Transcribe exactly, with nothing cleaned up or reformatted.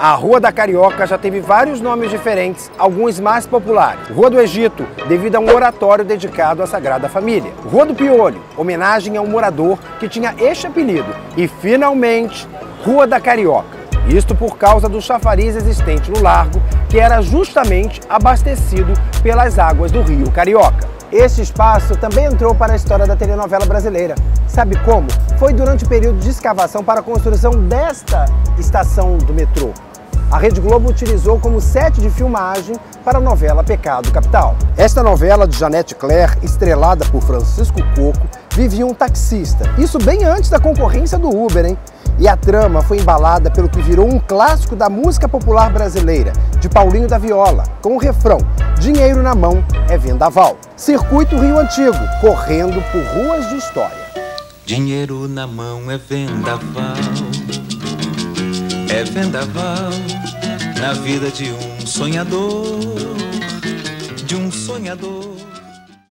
A Rua da Carioca já teve vários nomes diferentes, alguns mais populares. Rua do Egito, devido a um oratório dedicado à Sagrada Família. Rua do Piolho, homenagem a um morador que tinha este apelido. E, finalmente, Rua da Carioca. Isto por causa do chafariz existente no largo, que era justamente abastecido pelas águas do Rio Carioca. Este espaço também entrou para a história da telenovela brasileira. Sabe como? Foi durante o período de escavação para a construção desta estação do metrô. A Rede Globo utilizou como set de filmagem para a novela Pecado Capital. Esta novela de Janete Claire, estrelada por Francisco Coco, vivia um taxista. Isso bem antes da concorrência do Uber, hein? E a trama foi embalada pelo que virou um clássico da música popular brasileira, de Paulinho da Viola, com o refrão "Dinheiro na mão é vendaval". Circuito Rio Antigo, correndo por ruas de história. Dinheiro na mão é vendaval, é vendaval na vida de um sonhador, de um sonhador.